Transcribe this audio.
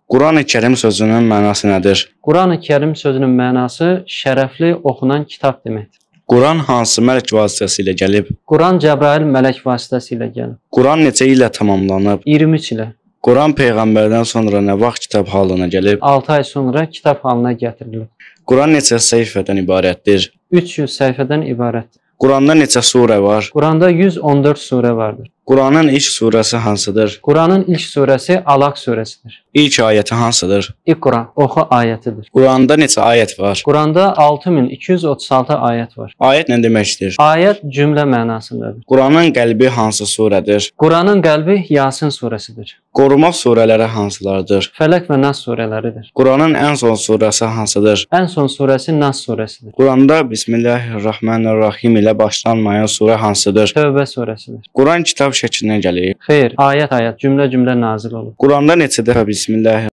Quran-ı Kərim sözünün mənası nədir? Quran-ı Kərim sözünün mənası şərəfli oxunan kitab deməkdir. Quran hansı mələk vasitəsilə gəlib? Quran Cəbrail mələk vasitəsilə gəlib. Quran neçə ilə tamamlanıb? 23 ilə. Quran peyğəmbərdən sonra nə vaxt kitab halına gəlib? 6 ay sonra kitab halına gətirilib. Quran neçə səhifədən ibarətdir? 300 səhifədən ibarətdir. Quranda neçə surə var? Quranda 114 surə vardır. Quranın ilk surəsi hansıdır? Quranın ilk surəsi Alaq surəsidir. İlk ayəti hansıdır? İqra, oxu ayətidir. Quranda neçə ayət var? Quranda 6236 ayət var. Ayət nə deməkdir? Ayət cümlə mənasındadır. Quranın qəlbi hansı surədir? Quranın qəlbi Yasin surəsidir. Qoruma surələri hansılardır? Fələq və Nas surələridir. Quranın ən son surəsi hansıdır? Ən son surəsi Nas surəsidir. Quranda Bismillahirrahmanirrahim ilə başlanmayan surə hansıdır? Tövbə surəsidir. Quran kitab şəklinə gəlir. Xeyr, ayət-ayət, cümlə-cümlə nazil olur. Quranda neçə dəfə Bismillah